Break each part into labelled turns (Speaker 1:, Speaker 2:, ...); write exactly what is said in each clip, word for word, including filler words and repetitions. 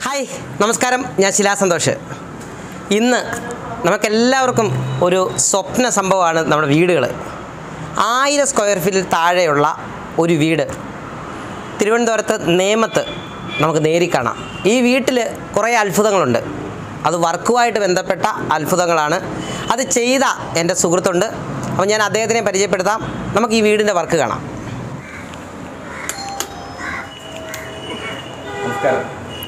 Speaker 1: Hi നമസ്കാരം, ഞാൻ ശിലാ സന്തോഷ്. ഇന്ന് നമുക്കെല്ലാവർക്കും ഒരു സ്വപ്ന സംഭവമാണ് നമ്മുടെ വീടുകൾ. ആയിരം സ്ക്വയർ ഫീറ്റിൽ താഴെയുള്ള ഒരു വീട് തിരുവനന്തപുരത്ത് നേമത്ത് നമുക്ക് നേരി കാണാം. ഈ വീട്ടിൽ കുറേ അത്ഭുതങ്ങളുണ്ട്. അത് വർക്കുമായിട്ട് ബന്ധപ്പെട്ട അത്ഭുതങ്ങളാണ്. അത് ചെയ്ത എൻ്റെ സുഹൃത്തുണ്ട്. അപ്പോൾ ഞാൻ അദ്ദേഹത്തിനെ പരിചയപ്പെടുത്താം. നമുക്ക് ഈ വീടിൻ്റെ വർക്ക് കാണാം.
Speaker 2: നമസ്കാരം.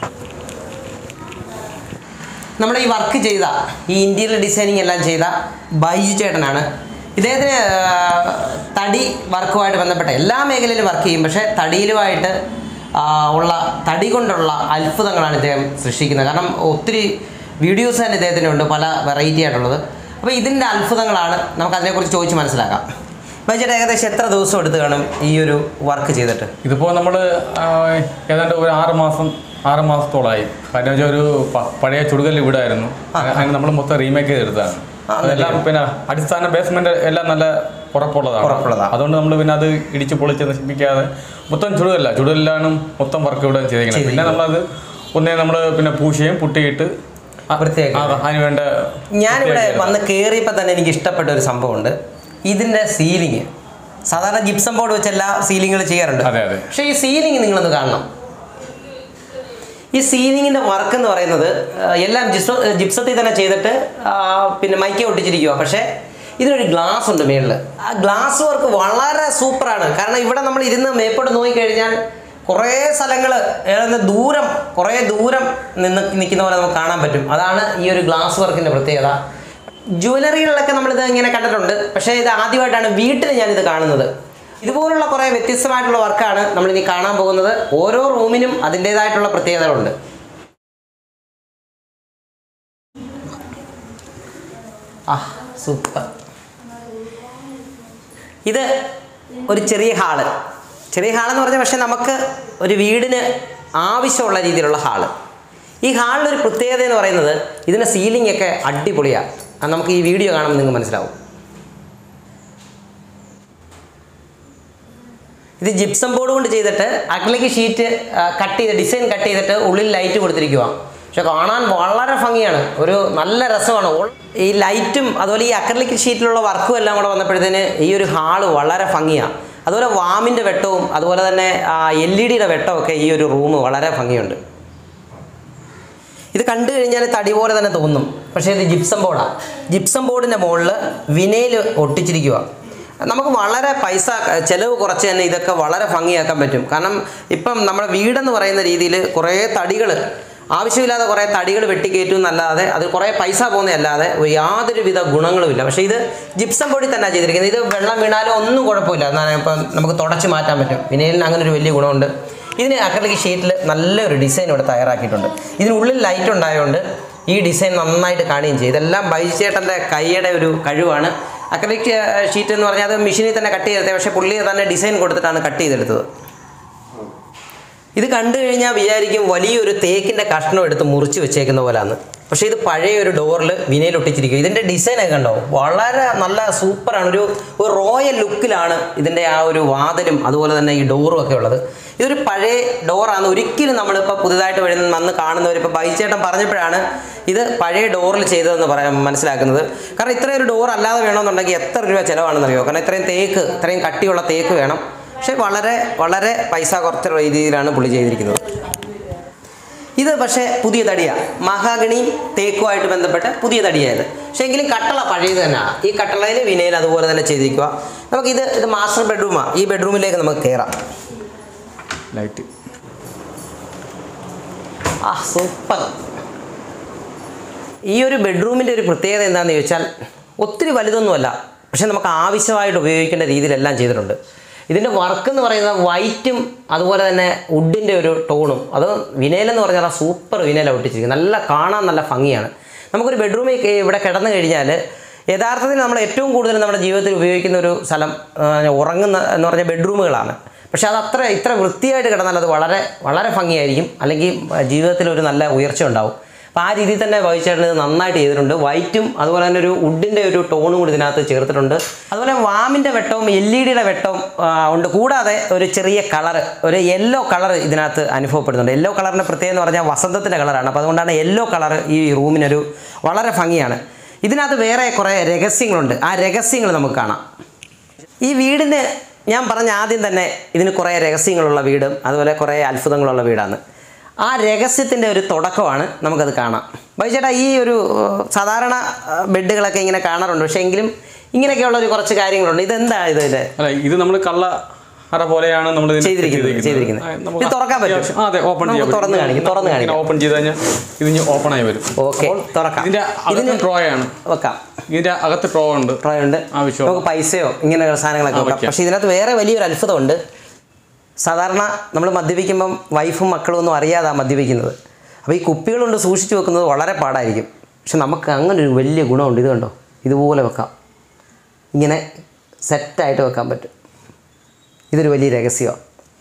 Speaker 1: നമ്മുടെ ഈ വർക്ക് ചെയ്ത ഈ ഇൻറ്റീരിയർ ഡിസൈനിങ് എല്ലാം ചെയ്ത ബൈജു ചേട്ടനാണ്. ഇദ്ദേഹത്തിന് തടി വർക്കുമായിട്ട് ബന്ധപ്പെട്ട എല്ലാ മേഖലയിലും വർക്ക് ചെയ്യും. പക്ഷേ തടിയിലുമായിട്ട് ഉള്ള തടി കൊണ്ടുള്ള അത്ഭുതങ്ങളാണ് ഇദ്ദേഹം സൃഷ്ടിക്കുന്നത്. കാരണം ഒത്തിരി വീഡിയോസ് തന്നെ ഇദ്ദേഹത്തിനുണ്ട്, പല വെറൈറ്റി ആയിട്ടുള്ളത്. അപ്പോൾ ഇതിൻ്റെ അത്ഭുതങ്ങളാണ് നമുക്കതിനെക്കുറിച്ച് ചോദിച്ച് മനസ്സിലാക്കാം. ബൈജു ചേട്ടൻ ഏകദേശം എത്ര ദിവസം എടുത്ത് കാണും ഈ ഒരു വർക്ക് ചെയ്തിട്ട്?
Speaker 2: ഇതിപ്പോൾ നമ്മൾ ഏതാണ്ട് ഒരു ആറ് മാസം ആറ് മാസത്തോളമായി. കാരണം വെച്ചാൽ ഒരു പഴയ ചുടുകല്ല് വീടായിരുന്നു. അതിന് നമ്മൾ മൊത്തം റീമേക്ക് ചെയ്തെടുത്താണ്. അതെല്ലാം പിന്നെ അടിസ്ഥാന ബേസ്മെന്റ് എല്ലാം നല്ല ഉറപ്പുള്ളതാണ് ഉറപ്പുള്ളതാണ് അതുകൊണ്ട് നമ്മൾ പിന്നെ അത് ഇടിച്ച് പൊളിച്ച് നശിപ്പിക്കാതെ മൊത്തം ചുടുകല്ല ചുടുകല്ലാണ് മൊത്തം വർക്ക് ഇവിടെ ചെയ്തിരിക്കുന്നത്. പിന്നെ നമ്മളത് ഒന്നേ നമ്മൾ പിന്നെ പൂശയും പുട്ടിയിട്ട് അതിന് വേണ്ട.
Speaker 1: ഞാനിവിടെ വന്ന് കയറിയപ്പോൾ തന്നെ എനിക്ക് ഇഷ്ടപ്പെട്ട ഒരു സംഭവമുണ്ട്. ഇതിൻ്റെ സീലിംഗ് സാധാരണ ജിപ്സം ബോർഡ് വെച്ച് എല്ലാ സീലിങ്ങുകൾ ചെയ്യാറുണ്ട്.
Speaker 2: അതെ അതെ
Speaker 1: പക്ഷേ ഈ സീലിംഗ് നിങ്ങളൊന്ന് കാണണം. ഈ സീലിങ്ങിൻ്റെ വർക്ക് എന്ന് പറയുന്നത് എല്ലാം ജിപ്സ ജിപ്സത്തിൽ തന്നെ ചെയ്തിട്ട് പിന്നെ മൈക്ക ഒട്ടിച്ചിരിക്കുക. പക്ഷേ ഇതിനൊരു ഗ്ലാസ് ഉണ്ട് മേളിൽ. ആ ഗ്ലാസ് വർക്ക് വളരെ സൂപ്പറാണ്. കാരണം ഇവിടെ നമ്മൾ ഇരുന്ന് മേപ്പോട്ട് നോക്കിക്കഴിഞ്ഞാൽ കുറേ സ്ഥലങ്ങൾ ഏതാണ്ട് ദൂരം കുറേ ദൂരം നിന്ന് നിൽക്കുന്ന പോലെ നമുക്ക് കാണാൻ പറ്റും. അതാണ് ഈ ഒരു ഗ്ലാസ് വർക്കിൻ്റെ പ്രത്യേകത. ജ്വല്ലറികളിലൊക്കെ നമ്മളിത് ഇങ്ങനെ കണ്ടിട്ടുണ്ട്. പക്ഷേ ഇത് ആദ്യമായിട്ടാണ് വീട്ടിൽ ഞാനിത് കാണുന്നത്. ഇതുപോലുള്ള കുറേ വ്യത്യസ്തമായിട്ടുള്ള വർക്കാണ് നമ്മളിനി കാണാൻ പോകുന്നത്. ഓരോ റൂമിനും അതിൻ്റേതായിട്ടുള്ള പ്രത്യേകതകളുണ്ട്. ആ സൂപ്പർ. ഇത് ഒരു ചെറിയ ഹാള് ചെറിയ ഹാളെന്ന് പറഞ്ഞാൽ പക്ഷേ നമുക്ക് ഒരു വീടിന് ആവശ്യമുള്ള രീതിയിലുള്ള ഹാള്. ഈ ഹാളിലൊരു പ്രത്യേകത എന്ന് പറയുന്നത് ഇതിൻ്റെ സീലിംഗ് ഒക്കെ അടിപൊളിയാണ്. അത് നമുക്ക് ഈ വീഡിയോ കാണുമ്പോൾ നിങ്ങൾക്ക് മനസ്സിലാവും. ഇത് ജിപ്സം ബോർഡ് കൊണ്ട് ചെയ്തിട്ട് അക്രിലിക് ഷീറ്റ് കട്ട് ചെയ്ത് ഡിസൈൻ കട്ട് ചെയ്തിട്ട് ഉള്ളിൽ ലൈറ്റ് കൊടുത്തിരിക്കുക. പക്ഷെ കാണാൻ വളരെ ഭംഗിയാണ്, ഒരു നല്ല രസമാണ്. ഈ ലൈറ്റും അതുപോലെ ഈ അക്രിലിക് ഷീറ്റിലുള്ള വർക്കും എല്ലാം കൂടെ വന്നപ്പോഴത്തേന് ഈ ഒരു ഹാള് വളരെ ഭംഗിയാണ്. അതുപോലെ വാമിൻ്റെ വെട്ടവും അതുപോലെ തന്നെ എൽ ഇ ഡിയുടെ വെട്ടമൊക്കെ ഈ ഒരു റൂം വളരെ ഭംഗിയുണ്ട്. ഇത് കണ്ടു കഴിഞ്ഞാൽ തടി പോലെ തന്നെ തോന്നും. പക്ഷേ ഇത് ജിപ്സം ബോർഡാണ്. ജിപ്സം ബോർഡിൻ്റെ മുകളിൽ വിനയിൽ ഒട്ടിച്ചിരിക്കുക. നമുക്ക് വളരെ പൈസ ചിലവ് കുറച്ച് തന്നെ ഇതൊക്കെ വളരെ ഭംഗിയാക്കാൻ പറ്റും. കാരണം ഇപ്പം നമ്മുടെ വീടെന്ന് പറയുന്ന രീതിയിൽ കുറേ തടികൾ ആവശ്യമില്ലാതെ കുറേ തടികൾ വെട്ടിക്കയറ്റും എന്നല്ലാതെ അത് കുറേ പൈസ പോകുന്നതല്ലാതെ യാതൊരുവിധ ഗുണങ്ങളുമില്ല. പക്ഷേ ഇത് ജിപ്സം ബോർഡിൽ തന്നെ ചെയ്തിരിക്കുന്നത്. ഇത് വെള്ളം വീണാലും ഒന്നും കുഴപ്പമില്ല. എന്നാൽ ഇപ്പം നമുക്ക് തുടച്ച് മാറ്റാൻ പറ്റും. വിനയിലിന് അങ്ങനെ ഒരു വലിയ ഗുണമുണ്ട്. ഇതിന് അക്രിലിക് ഷീറ്റിൽ നല്ലൊരു ഡിസൈൻ ഇവിടെ തയ്യാറാക്കിയിട്ടുണ്ട്. ഇതിനുള്ളിൽ ലൈറ്റ് ഉണ്ടായതുകൊണ്ട് ഈ ഡിസൈൻ നന്നായിട്ട് കാണുകയും ചെയ്യും. ഇതെല്ലാം ബൈജു ചേട്ടൻ്റെ കൈയുടെ ഒരു കഴിവാണ്. അക്രിലിക് ഷീറ്റ് എന്ന് പറഞ്ഞാൽ അത് മെഷീനിൽ തന്നെ കട്ട് ചെയ്തെടുത്തത്. പക്ഷേ പുള്ളി തന്നെ ഡിസൈൻ കൊടുത്തിട്ടാണ് കട്ട് ചെയ്തെടുത്തത്. ഇത് കണ്ടു കഴിഞ്ഞാൽ വിചാരിക്കും വലിയൊരു തേക്കിൻ്റെ കഷ്ണം എടുത്ത് മുറിച്ച് വെച്ചേക്കുന്ന പോലെയാണ്. പക്ഷേ ഇത് പഴയ ഒരു ഡോറിൽ വിനയിൽ ഒട്ടിച്ചിരിക്കും. ഇതിൻ്റെ ഡിസൈനൊക്കെ കണ്ടോ, വളരെ നല്ല സൂപ്പറാണ്. ഒരു ഒരു റോയൽ ലുക്കിലാണ് ഇതിൻ്റെ ആ ഒരു വാതിലും അതുപോലെ തന്നെ ഈ ഡോറും ഒക്കെ ഉള്ളത്. ഇതൊരു പഴയ ഡോറാണ്. ഒരിക്കലും നമ്മളിപ്പോൾ പുതുതായിട്ട് വരുന്ന വന്ന് കാണുന്നവർ ഇപ്പോൾ ബൈജു ചേട്ടൻ പറഞ്ഞപ്പോഴാണ് ഇത് പഴയ ഡോറിൽ ചെയ്തതെന്ന് പറയാൻ മനസ്സിലാക്കുന്നത്. കാരണം ഇത്രയും ഒരു ഡോർ അല്ലാതെ വേണമെന്നുണ്ടെങ്കിൽ എത്ര രൂപ ചിലവാണെന്നറിയോ? കാരണം ഇത്രയും തേക്ക് ഇത്രയും കട്ടിയുള്ള തേക്ക് വേണം. പക്ഷേ വളരെ വളരെ പൈസ കുറച്ച രീതിയിലാണ് പുള്ളി ചെയ്തിരിക്കുന്നത്. ഇത് പക്ഷേ പുതിയ തടിയാണ്. മഹാഗണിയും തേക്കുമായിട്ട് ബന്ധപ്പെട്ട് പുതിയ തടിയായത്. പക്ഷേ എങ്കിലും കട്ടള പഴയത് തന്നെയാണ്. ഈ കട്ടളയിൽ വിനയിൽ അതുപോലെ തന്നെ ചെയ്തിരിക്കുക. നമുക്കിത് ഇത് മാസ്റ്റർ ബെഡ്റൂമാണ്. ഈ ബെഡ്റൂമിലേക്ക് നമുക്ക് കയറാം.
Speaker 2: ലൈറ്റ്
Speaker 1: ആ സൂപ്പർ. ഈ ഒരു ബെഡ്റൂമിൻ്റെ ഒരു പ്രത്യേകത എന്താണെന്ന് ചോദിച്ചാൽ ഒത്തിരി വലുതൊന്നുമല്ല, പക്ഷേ നമുക്ക് ആവശ്യമായിട്ട് ഉപയോഗിക്കേണ്ട രീതിയിലെല്ലാം ചെയ്തിട്ടുണ്ട്. ഇതിൻ്റെ വർക്ക് എന്ന് പറയുന്നത് വൈറ്റും അതുപോലെ തന്നെ വുഡിൻ്റെ ഒരു ടോണും. അത് വിനയിലെന്ന് പറഞ്ഞാൽ സൂപ്പർ വിനയിലാണ് ഒട്ടിച്ചിരിക്കുന്നത്. നല്ല കാണാൻ നല്ല ഭംഗിയാണ്. നമുക്കൊരു ബെഡ്റൂമിൽ ഇവിടെ കിടന്നു കഴിഞ്ഞാൽ യഥാർത്ഥത്തിൽ നമ്മൾ ഏറ്റവും കൂടുതൽ നമ്മുടെ ജീവിതത്തിൽ ഉപയോഗിക്കുന്ന ഒരു സ്ഥലം ഉറങ്ങുന്ന എന്ന് പറഞ്ഞാൽ ബെഡ്റൂമുകളാണ്. പക്ഷേ അത് അത്ര ഇത്ര വൃത്തിയായിട്ട് കിടന്നാൽ അത് വളരെ വളരെ ഭംഗിയായിരിക്കും. അല്ലെങ്കിൽ ജീവിതത്തിൽ ഒരു നല്ല ഉയർച്ച ഉണ്ടാവും. അപ്പോൾ ആ രീതിയിൽ തന്നെ ബൈച്ചേട്ടൻ ഇത് നന്നായിട്ട് ചെയ്തിട്ടുണ്ട്. വൈറ്റും അതുപോലെ തന്നെ ഒരു വുഡിൻ്റെ ഒരു ടോണും കൂടി ഇതിനകത്ത് ചേർത്തിട്ടുണ്ട്. അതുപോലെ വാമിൻ്റെ വെട്ടവും എൽ ഇ ഡിയുടെ വെട്ടവും ഉണ്ട്. കൂടാതെ ഒരു ചെറിയ കളർ, ഒരു യെല്ലോ കളർ ഇതിനകത്ത് അനുഭവപ്പെടുന്നുണ്ട്. യെല്ലോ കളറിൻ്റെ പ്രത്യേകത എന്ന് പറഞ്ഞാൽ വസന്തത്തിൻ്റെ കളറാണ്. അപ്പോൾ അതുകൊണ്ടാണ് യെല്ലോ കളർ ഈ റൂമിനൊരു വളരെ ഭംഗിയാണ്. ഇതിനകത്ത് വേറെ കുറേ രഹസ്യങ്ങളുണ്ട്. ആ രഹസ്യങ്ങൾ നമുക്ക് കാണാം. ഈ വീടിന് ഞാൻ പറഞ്ഞ ആദ്യം തന്നെ ഇതിന് കുറേ രഹസ്യങ്ങളുള്ള വീടും അതുപോലെ കുറേ അത്ഭുതങ്ങളുള്ള വീടാണ്. ആ രഹസ്യത്തിൻ്റെ ഒരു തുടക്കമാണ്, നമുക്കത് കാണാം. ബൈച്ചേട്ടാ, ഈ ഒരു സാധാരണ ബെഡുകളൊക്കെ ഇങ്ങനെ കാണാറുണ്ട്, പക്ഷേ എങ്കിലും ഇങ്ങനെയൊക്കെയുള്ള ഒരു കുറച്ച് കാര്യങ്ങളുണ്ട്. ഇതെന്താ ഇത്?
Speaker 2: അല്ല, ഇത് നമ്മൾ കള്ള അറ പോലെയാണ് നമ്മൾ
Speaker 1: ചെയ്തിരിക്കുന്നത് ചെയ്തിരിക്കുന്നത് ഇത് തുറക്കാൻ പറ്റും.
Speaker 2: അതെ, ഓപ്പൺ ചെയ്യാം.
Speaker 1: തുറന്ന് കാണിക്കും തുറന്ന് കാണിക്കും
Speaker 2: ഓപ്പൺ ചെയ്ത് കഴിഞ്ഞാൽ ഇത് ഓപ്പൺ ആയി വരും.
Speaker 1: ഓക്കെ, തുറക്കാം.
Speaker 2: ഇതിന്റെ ഇതിന് ട്രോയാണ്
Speaker 1: വെക്കാം.
Speaker 2: ഇതിന്റെ അകത്ത് ട്രോ ഉണ്ട്
Speaker 1: ട്രോ ഉണ്ട്
Speaker 2: ആവശ്യം.
Speaker 1: നമുക്ക് പൈസയോ ഇങ്ങനെയുള്ള സാധനങ്ങളൊക്കെ വെക്കാം. പക്ഷേ ഇതിനകത്ത് വേറെ വലിയൊരു അത്ഭുതമുണ്ട്. സാധാരണ നമ്മൾ മദ്യപിക്കുമ്പം വൈഫും മക്കളും ഒന്നും അറിയാതാണ് മദ്യപിക്കുന്നത്. അപ്പോൾ ഈ കുപ്പികളുണ്ട് സൂക്ഷിച്ച് വെക്കുന്നത് വളരെ പാടായിരിക്കും. പക്ഷെ നമുക്ക് അങ്ങനെ ഒരു വലിയ ഗുണമുണ്ട്. ഇത് കണ്ടോ, ഇതുപോലെ വെക്കാം. ഇങ്ങനെ സെറ്റായിട്ട് വെക്കാൻ പറ്റും. ഇതൊരു വലിയ രഹസ്യമാണ്.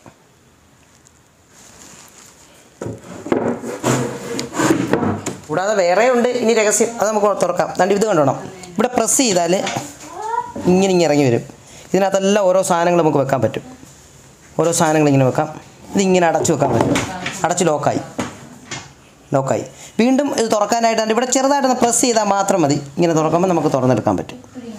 Speaker 1: കൂടാതെ വേറെ ഉണ്ട് ഇനി രഹസ്യം, അത് നമുക്ക് തുറക്കാം. ദാണ്ട് ഇത് കണ്ടോണം, ഇവിടെ പ്രസ് ചെയ്താൽ ഇങ്ങനെ ഇങ്ങനെ ഇറങ്ങി വരും. ഇതിനകത്തെല്ലാം ഓരോ സാധനങ്ങൾ നമുക്ക് വെക്കാൻ പറ്റും. ഓരോ സാധനങ്ങൾ ഇങ്ങനെ വെക്കാം. ഇതിങ്ങനെ അടച്ചു വെക്കാൻ പറ്റും. അടച്ച് ലോക്കായി ലോക്കായി വീണ്ടും ഇത് തുറക്കാനായിട്ട് ഇവിടെ ചെറുതായിട്ടൊന്ന് പ്രസ് ചെയ്താൽ മാത്രം മതി. ഇങ്ങനെ തുറക്കുമ്പോൾ നമുക്ക് തുറന്നെടുക്കാൻ പറ്റും.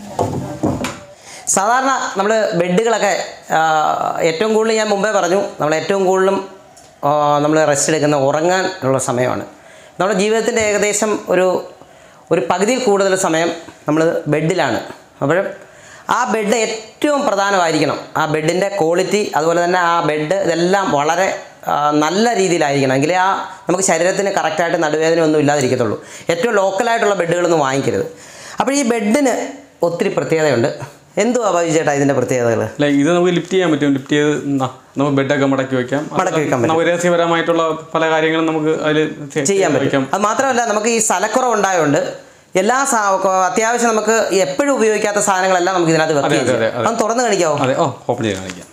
Speaker 1: സാധാരണ നമ്മൾ ബെഡുകളൊക്കെ ഏറ്റവും കൂടുതൽ ഞാൻ മുമ്പേ പറഞ്ഞു, നമ്മൾ ഏറ്റവും കൂടുതലും നമ്മൾ റെസ്റ്റ് എടുക്കുന്ന ഉറങ്ങാൻ ഉള്ള സമയമാണ്. നമ്മുടെ ജീവിതത്തിൻ്റെ ഏകദേശം ഒരു ഒരു പകുതിയിൽ കൂടുതൽ സമയം നമ്മൾ ബെഡിലാണ്. അപ്പോൾ ആ ബെഡ് ഏറ്റവും പ്രധാനമായിരിക്കണം. ആ ബെഡിൻ്റെ ക്വാളിറ്റി, അതുപോലെ തന്നെ ആ ബെഡ് ഇതെല്ലാം വളരെ നല്ല രീതിയിലായിരിക്കണം. എങ്കിലേ ആ നമുക്ക് ശരീരത്തിന് കറക്റ്റായിട്ട് നടുവേദന ഒന്നും ഇല്ലാതിരിക്കത്തുള്ളൂ. ഏറ്റവും ലോക്കലായിട്ടുള്ള ബെഡുകളൊന്നും വാങ്ങിക്കരുത്. അപ്പോൾ ഈ ബെഡിന് ഒത്തിരി പ്രത്യേകതയുണ്ട്. എന്തുവാ ബൈച്ചേട്ടാ ഇതിൻ്റെ പ്രത്യേകതകൾ?
Speaker 2: അല്ല, ഇത് നമുക്ക് ലിഫ്റ്റ് ചെയ്യാൻ പറ്റും. ലിഫ്റ്റ് ചെയ്ത് നമുക്ക് ബെഡൊക്കെ മടക്കി വയ്ക്കാം.
Speaker 1: മടക്കി വെക്കാൻ പറ്റും.
Speaker 2: നമുക്ക് രഹസ്യപരമായിട്ടുള്ള പല കാര്യങ്ങളും നമുക്ക് അതിൽ
Speaker 1: ചെയ്യാൻ പറ്റും. അത് മാത്രമല്ല, നമുക്ക് ഈ സ്ഥലക്കുറവ് ഉണ്ടായതുകൊണ്ട് എല്ലാ അത്യാവശ്യം നമുക്ക് എപ്പോഴും ഉപയോഗിക്കാത്ത സാധനങ്ങളെല്ലാം നമുക്ക് ഇതിനകത്ത് വെക്കാം. അത് തുറന്ന് കാണിക്കാവോ?
Speaker 2: അതെ, ഓ ഓപ്പൺ ചെയ്ത് കാണിക്കാം.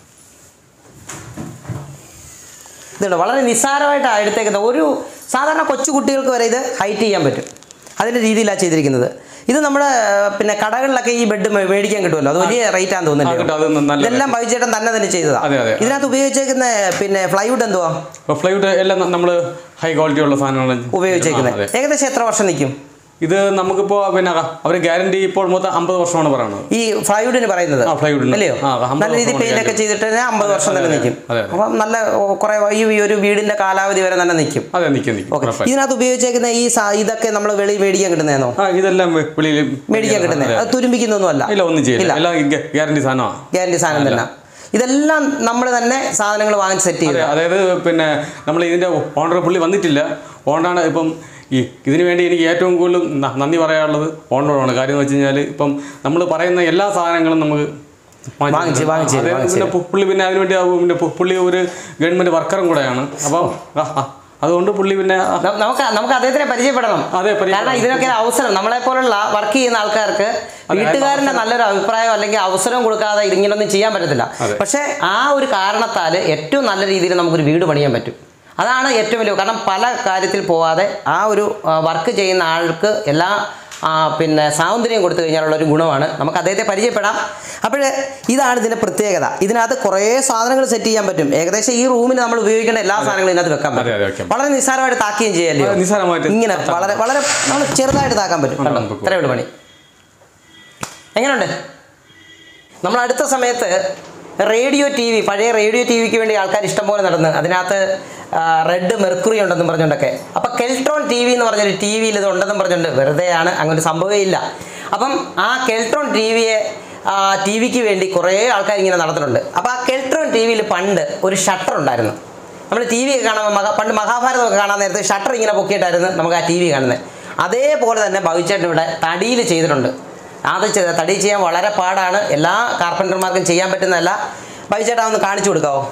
Speaker 1: ഇതുണ്ട്, വളരെ നിസ്സാരമായിട്ട് എടുത്തേക്കുന്നത്. ഒരു സാധാരണ കൊച്ചു കുട്ടികൾക്ക് വരെ ഇത് ഹൈറ്റ് ചെയ്യാൻ പറ്റും. അതിൻ്റെ രീതിയിലാണ് ചെയ്തിരിക്കുന്നത്. ഇത് നമ്മുടെ പിന്നെ കടകളിലൊക്കെ ഈ ബെഡ് മേടിക്കാൻ കിട്ടുമല്ലോ, അത് വലിയ റേറ്റ് ആണെന്ന് തോന്നുന്നില്ല. ഇതെല്ലാം ബൈച്ചേട്ടൻ തന്നെ തന്നെ ചെയ്തതാണ്. ഇതിനകത്ത് ഉപയോഗിച്ചേക്കുന്ന പിന്നെ ഫ്ലൈവുഡ് എന്തുവാ?
Speaker 2: ഫ്ലൈവുഡ് എല്ലാം നമ്മൾ ഹൈ ക്വാളിറ്റി ഉള്ള സാധനങ്ങൾ
Speaker 1: ഉപയോഗിച്ചേക്കുന്നത്. ഏകദേശം എത്ര വർഷം നിൽക്കും
Speaker 2: ഇത്? നമുക്കിപ്പോൾ പിന്നെ അവർ ഗ്യാരണ്ടി ഇപ്പോൾ മൊത്തം അമ്പത് വർഷമാണ് പറയുന്നത് ഈ
Speaker 1: ഫ്ലൈവുഡിന് പറയുന്നത്, അല്ലയോ? നല്ല രീതിയിൽ പെയിന്റ് ഒക്കെ ചെയ്തിട്ട് അമ്പത് വർഷം തന്നെ നിൽക്കും. അപ്പം നല്ല കുറെ ഈ ഒരു വീടിന്റെ കാലാവധി വരെ തന്നെ നിൽക്കും.
Speaker 2: അതെ, നിൽക്കും.
Speaker 1: ഇതിനകത്ത് ഉപയോഗിച്ചേക്കുന്ന ഈ ഇതൊക്കെ നമ്മൾ വെളി മേടിക്കാൻ കിട്ടുന്നതാണോ?
Speaker 2: ഇതെല്ലാം വെളിയിൽ
Speaker 1: മേടിക്കാൻ കിട്ടുന്നത്. അത് തുരുമ്പിക്കുന്നൊന്നും അല്ല.
Speaker 2: ഇല്ല, ഒന്നും ചെയ്യില്ല. ഗ്യാരണ്ടി സാധനമാണ്.
Speaker 1: ഗ്യാരണ്ടി സാധനം തന്നെ. ഇതെല്ലാം നമ്മൾ തന്നെ സാധനങ്ങൾ വാങ്ങി സെറ്റ് ചെയ്യും.
Speaker 2: അതായത് പിന്നെ നമ്മൾ ഇതിന്റെ ഓണർ പുള്ളി വന്നിട്ടില്ല. ഓണറാണ് ഇപ്പം ഈ ഇതിനു വേണ്ടി എനിക്ക് ഏറ്റവും കൂടുതൽ നന്ദി പറയാനുള്ളത് ഓണറോടാണ്. കാര്യം എന്ന് വെച്ച് കഴിഞ്ഞാൽ ഇപ്പം നമ്മൾ പറയുന്ന എല്ലാ സാധനങ്ങളും നമുക്ക്
Speaker 1: വാങ്ങിച്ച് വാങ്ങിച്ച്
Speaker 2: പിന്നെ പുള്ളി പിന്നെ അതിനുവേണ്ടി പിന്നെ പുള്ളി ഒരു ഗവൺമെൻറ് വർക്കറും കൂടെയാണ്. അപ്പം അതുകൊണ്ട് പുള്ളി പിന്നെ
Speaker 1: നമുക്ക് നമുക്ക് അദ്ദേഹത്തിനെ പരിചയപ്പെടണം.
Speaker 2: അതെ,
Speaker 1: കാരണം ഇതിനൊക്കെ അവസരം നമ്മളെ പോലുള്ള വർക്ക് ചെയ്യുന്ന ആൾക്കാർക്ക് വീട്ടുകാരൻ്റെ നല്ലൊരു അഭിപ്രായം അല്ലെങ്കിൽ അവസരം കൊടുക്കാതെ ഇങ്ങനൊന്നും ചെയ്യാൻ പറ്റത്തില്ല. പക്ഷേ ആ ഒരു കാരണത്താൽ ഏറ്റവും നല്ല രീതിയിൽ നമുക്കൊരു വീട് പണിയാൻ പറ്റും. അതാണ് ഏറ്റവും വലിയ. കാരണം പല കാര്യത്തിൽ പോവാതെ ആ ഒരു വർക്ക് ചെയ്യുന്ന ആൾക്ക് എല്ലാ പിന്നെ സൗന്ദര്യം കൊടുത്തു കഴിഞ്ഞാലുള്ളൊരു ഗുണമാണ്. നമുക്ക് അദ്ദേഹത്തെ പരിചയപ്പെടാം. അപ്പോൾ ഇതാണ് ഇതിൻ്റെ പ്രത്യേകത. ഇതിനകത്ത് കുറേ സാധനങ്ങൾ സെറ്റ് ചെയ്യാൻ പറ്റും. ഏകദേശം ഈ റൂമിന് നമ്മൾ ഉപയോഗിക്കേണ്ട എല്ലാ സാധനങ്ങളും ഇതിനകത്ത് വെക്കാൻ പറ്റും. വളരെ നിസ്സാരമായിട്ട് താക്കുകയും ചെയ്യാമല്ലോ. ഇങ്ങനെ വളരെ വളരെ നമ്മൾ ചെറുതായിട്ട് താക്കാൻ പറ്റും. കണ്ടോ, ഇത്രയേ ഉള്ളൂ പണി. എങ്ങനെയുണ്ട്? നമ്മൾ അടുത്ത സമയത്ത് റേഡിയോ ടി വി, പഴയ റേഡിയോ ടി വിക്ക് വേണ്ടി ആൾക്കാർ ഇഷ്ടംപോലെ നടന്ന് അതിനകത്ത് റെഡ് മെർക്കുറി ഉണ്ടെന്നും പറഞ്ഞുകൊണ്ടൊക്കെ. അപ്പോൾ കെൽട്രോൺ ടി വി എന്ന് പറഞ്ഞൊരു ടി വിയിൽ ഇത് ഉണ്ടെന്നും പറഞ്ഞുകൊണ്ട് വെറുതെയാണ്, അങ്ങനെ സംഭവമേ ഇല്ല. അപ്പം ആ കെൽട്രോൺ ടി വിയെ ടി വിക്ക് വേണ്ടി കുറേ ആൾക്കാർ ഇങ്ങനെ നടത്തുന്നുണ്ട്. അപ്പോൾ ആ കെൽട്രോൺ ടി വിയിൽ പണ്ട് ഒരു ഷട്ടർ ഉണ്ടായിരുന്നു. നമ്മൾ ടി വി കാണാൻ പണ്ട് മഹാഭാരതമൊക്കെ കാണാൻ നേരത്ത് ഷട്ടർ ഇങ്ങനെ പൊക്കിയിട്ടായിരുന്നു നമുക്ക് ആ ടി വി കാണുന്നത്. അതേപോലെ തന്നെ ഭവിച്ചേട്ടൻ ഇവിടെ തടിയിൽ ചെയ്തിട്ടുണ്ട്. അത് തടി ചെയ്യാൻ വളരെ പാടാണ്. എല്ലാ കാർപ്പൻറ്റർമാർക്കും ചെയ്യാൻ പറ്റുന്നതല്ല. ബൈച്ചേട്ടാ ഒന്ന് കാണിച്ചു കൊടുക്കാവോ?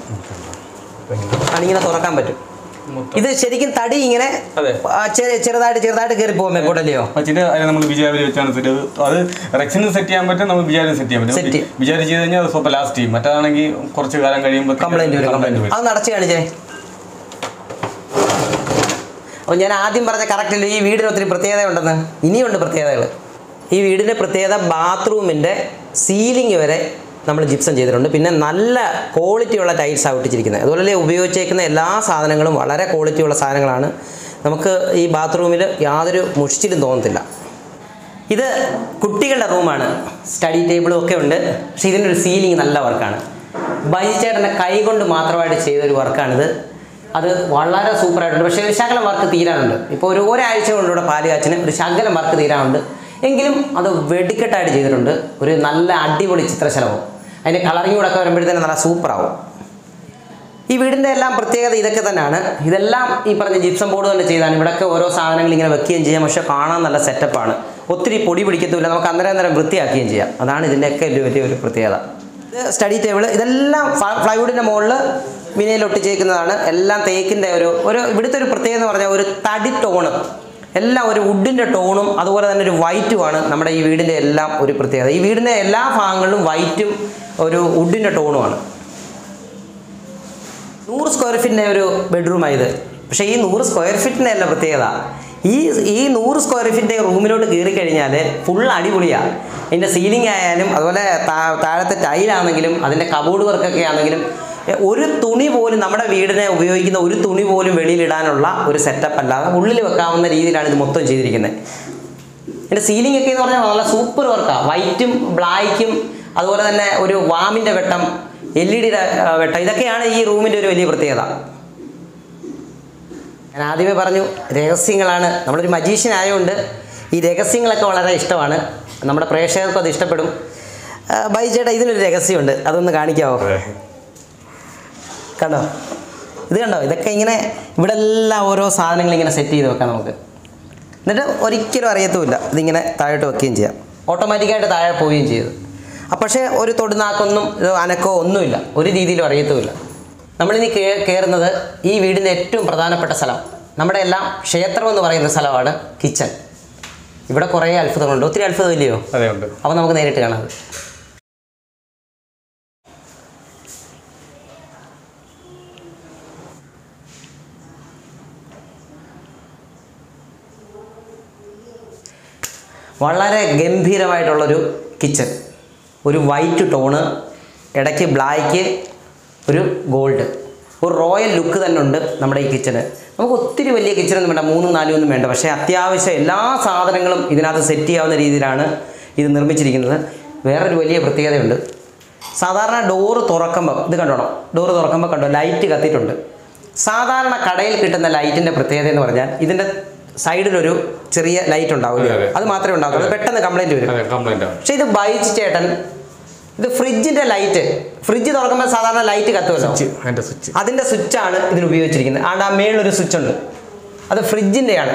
Speaker 1: അതിങ്ങനെ തുറക്കാൻ പറ്റും. ഇത് ശരിക്കും തടി ഇങ്ങനെ ചെറുതായിട്ട് ചെറുതായിട്ട് കയറി പോകും മേൽക്കൂടല്ലയോ?
Speaker 2: നമ്മൾ വിചാരി വെച്ചാണ് അത് റെക്സിന് സെറ്റ് ചെയ്യാൻ പറ്റും, നമുക്ക് വിചാരം സെറ്റ് ചെയ്യാൻ പറ്റും. വിചാരം ചെയ്ത് കഴിഞ്ഞാൽ അത് സ്വപ്പം ലാസ്റ്റ് ചെയ്യും. മറ്റേതാണെങ്കിൽ കുറച്ച് കാലം കഴിയുമ്പോൾ
Speaker 1: കംപ്ലൈൻറ്റ് വരും. കംപ്ലൈൻറ്റ് അത് നടച്ച് കാണിച്ചേ. അപ്പോൾ ഞാൻ ആദ്യം പറഞ്ഞ കറക്റ്റില്ല, ഈ വീടിന് ഒത്തിരി പ്രത്യേകത ഉണ്ടെന്ന്. ഇനിയുണ്ട് പ്രത്യേകതകൾ. ഈ വീടിൻ്റെ പ്രത്യേകത ബാത്റൂമിൻ്റെ സീലിംഗ് വരെ നമ്മൾ ജിപ്സം ചെയ്തിട്ടുണ്ട്. പിന്നെ നല്ല ക്വാളിറ്റിയുള്ള ടൈൽസാണ് ഒട്ടിച്ചിരിക്കുന്നത്. അതുപോലെ ഉപയോഗിച്ചേക്കുന്ന എല്ലാ സാധനങ്ങളും വളരെ ക്വാളിറ്റിയുള്ള സാധനങ്ങളാണ്. നമുക്ക് ഈ ബാത്റൂമിൽ യാതൊരു മുഷിച്ചിലും തോന്നത്തില്ല. ഇത് കുട്ടികളുടെ റൂമാണ്. സ്റ്റഡി ടേബിളും ഒക്കെ ഉണ്ട്. പക്ഷേ ഇതിൻ്റെ ഒരു സീലിംഗ് നല്ല വർക്കാണ്. ബൈജു ചേട്ടൻ്റെ കൈ കൊണ്ട് മാത്രമായിട്ട് ചെയ്തൊരു വർക്കാണിത്. അത് വളരെ സൂപ്പറായിട്ടുണ്ട്. പക്ഷേ ഒരു ശകലം വർക്ക് തീരാനുണ്ട്. ഇപ്പോൾ ഒരു ഒരാഴ്ച കൊണ്ടിവിടെ പാല് കാച്ചിന് ഒരു ശകലം വർക്ക് തീരാനുണ്ട്. എങ്കിലും അത് വെടിക്കെട്ടായിട്ട് ചെയ്തിട്ടുണ്ട്. ഒരു നല്ല അടിപൊളി ചിത്രശലഭം. അതിൻ്റെ കളറിങ് കൂടെ ഒക്കെ വരുമ്പോഴത്തേനും നല്ല സൂപ്പറാവും. ഈ വീടിൻ്റെ എല്ലാം പ്രത്യേകത ഇതൊക്കെ തന്നെയാണ്. ഇതെല്ലാം ഈ പറഞ്ഞ ജിപ്സം ബോർഡ് തന്നെ ചെയ്താണ്. ഇവിടെയൊക്കെ ഓരോ സാധനങ്ങൾ ഇങ്ങനെ വെക്കുകയും ചെയ്യാം. പക്ഷേ കാണാൻ നല്ല സെറ്റപ്പാണ്. ഒത്തിരി പൊടി പിടിക്കത്തുമില്ല. നമുക്ക് അന്നേരം അന്നേരം വൃത്തിയാക്കുകയും ചെയ്യാം. അതാണ് ഇതിൻ്റെയൊക്കെ ഒരു വലിയൊരു പ്രത്യേകത. ഇത് സ്റ്റഡി ടേബിൾ. ഇതെല്ലാം ഫ്ലൈവുഡിൻ്റെ മുകളിൽ വിനയിൽ ഒട്ടിച്ചേക്കുന്നതാണ്. എല്ലാം തേക്കിൻ്റെ ഒരു ഒരു ഇവിടുത്തെ ഒരു പ്രത്യേകത എന്ന് പറഞ്ഞാൽ ഒരു തടി ടോണ്, എല്ലാം ഒരു വുഡിൻ്റെ ടോണും അതുപോലെ തന്നെ ഒരു വൈറ്റുമാണ് നമ്മുടെ ഈ വീടിൻ്റെ എല്ലാം ഒരു പ്രത്യേകത. ഈ വീടിൻ്റെ എല്ലാ ഭാഗങ്ങളിലും വൈറ്റും ഒരു വുഡിൻ്റെ ടോണുമാണ്. നൂറ് സ്ക്വയർ ഫീറ്റിൻ്റെ ഒരു ബെഡ്റൂമായത്. പക്ഷേ ഈ നൂറ് സ്ക്വയർ ഫീറ്റിൻ്റെ അല്ല പ്രത്യേകത. ഈ ഈ നൂറ് സ്ക്വയർ ഫീറ്റിൻ്റെ റൂമിലോട്ട് കയറി കഴിഞ്ഞാൽ ഫുൾ അടിപൊളിയാണ്. അതിൻ്റെ സീലിംഗ് ആയാലും അതുപോലെ താ താഴത്തെ ടൈലാണെങ്കിലും അതിൻ്റെ കബോർഡ് വർക്കൊക്കെ ആണെങ്കിലും ഒരു തുണി പോലും നമ്മുടെ വീടിനെ ഉപയോഗിക്കുന്ന ഒരു തുണി പോലും വെളിയിലിടാനുള്ള ഒരു സെറ്റപ്പ് അല്ലാതെ ഉള്ളിൽ വെക്കാവുന്ന രീതിയിലാണ് ഇത് മൊത്തം ചെയ്തിരിക്കുന്നത്. ഇതിൻ്റെ സീലിംഗ് ഒക്കെ എന്ന് പറഞ്ഞാൽ നല്ല സൂപ്പർ വർക്കാണ്. വൈറ്റും ബ്ലാക്കും അതുപോലെ തന്നെ ഒരു വാമിൻ്റെ വെട്ടം, എൽ ഇ ഡിയുടെ വെട്ടം, ഇതൊക്കെയാണ് ഈ റൂമിൻ്റെ ഒരു വലിയ പ്രത്യേകത. ഞാൻ ആദ്യമേ പറഞ്ഞു രഹസ്യങ്ങളാണ്. നമ്മളൊരു മജീഷ്യൻ ആയതുകൊണ്ട് ഈ രഹസ്യങ്ങളൊക്കെ വളരെ ഇഷ്ടമാണ്. നമ്മുടെ പ്രേക്ഷകർക്കും അത് ഇഷ്ടപ്പെടും. ബൈജു ചേട്ടാ, ഇതിനൊരു രഹസ്യമുണ്ട്, അതൊന്ന് കാണിക്കാമോ? കണ്ടോ, ഇത് കണ്ടോ? ഇതൊക്കെ ഇങ്ങനെ ഇവിടെ എല്ലാം ഓരോ സാധനങ്ങൾ ഇങ്ങനെ സെറ്റ് ചെയ്ത് വെക്കാം നമുക്ക്. എന്നിട്ട് ഒരിക്കലും അറിയത്തുമില്ല. ഇതിങ്ങനെ താഴോട്ട് വെക്കുകയും ചെയ്യാം. ഓട്ടോമാറ്റിക്കായിട്ട് താഴെ പോവുകയും ചെയ്തു. പക്ഷേ ഒരു തൊടുനാക്കൊന്നും അനക്കോ ഒന്നുമില്ല, ഒരു രീതിയിലും അറിയത്തുമില്ല. നമ്മളിനി കേ കയറുന്നത് ഈ വീടിൻ്റെ ഏറ്റവും പ്രധാനപ്പെട്ട സ്ഥലം, നമ്മുടെ എല്ലാം ക്ഷേത്രം എന്ന് പറയുന്ന സ്ഥലമാണ് കിച്ചൺ. ഇവിടെ കുറേ അത്ഭുതങ്ങളുണ്ട്. ഒത്തിരി അത്ഭുതം ഇല്ലയോ?
Speaker 2: അതെ, ഉണ്ട്.
Speaker 1: അപ്പോൾ നമുക്ക് നേരിട്ട് കാണാം. വളരെ ഗംഭീരമായിട്ടുള്ളൊരു കിച്ചൺ. ഒരു വൈറ്റ് ടോണ്, ഇടയ്ക്ക് ബ്ലാക്ക്, ഒരു ഗോൾഡ്, ഒരു റോയൽ ലുക്ക് തന്നെ ഉണ്ട് നമ്മുടെ ഈ കിച്ചന്. നമുക്ക് ഒത്തിരി വലിയ കിച്ചണൊന്നും വേണ്ട, മൂന്നും നാലും ഒന്നും വേണ്ട. പക്ഷേ അത്യാവശ്യം എല്ലാ സാധനങ്ങളും ഇതിനകത്ത് സെറ്റ് ചെയ്യാവുന്ന രീതിയിലാണ് ഇത് നിർമ്മിച്ചിരിക്കുന്നത്. വേറൊരു വലിയ പ്രത്യേകതയുണ്ട്. സാധാരണ ഡോറ് തുറക്കുമ്പോൾ ഇത് കണ്ടോണം, ഡോറ് തുറക്കുമ്പോൾ കണ്ടോ ലൈറ്റ് കത്തിയിട്ടുണ്ട്. സാധാരണ കടയിൽ കിട്ടുന്ന ലൈറ്റിൻ്റെ പ്രത്യേകത എന്ന് പറഞ്ഞാൽ ഇതിൻ്റെ സൈഡിലൊരു ചെറിയ ലൈറ്റ് ഉണ്ടാവില്ല, അത് മാത്രമേ ഉണ്ടാവൂ. അത് പെട്ടെന്ന് കംപ്ലൈൻറ്റ് വരും. പക്ഷേ ഇത് ബൈജു ചേട്ടൻ ഇത് ഫ്രിഡ്ജിൻ്റെ ലൈറ്റ്, ഫ്രിഡ്ജ് തുറക്കുമ്പോൾ സാധാരണ ലൈറ്റ് കത്തുമല്ലോ, അതിൻ്റെ സ്വിച്ചാണ് ഇതിന് ഉപയോഗിച്ചിരിക്കുന്നത്. ആണ്ട് ആ മേളിലൊരു സ്വിച്ച് ഉണ്ട്, അത് ഫ്രിഡ്ജിൻ്റെയാണ്.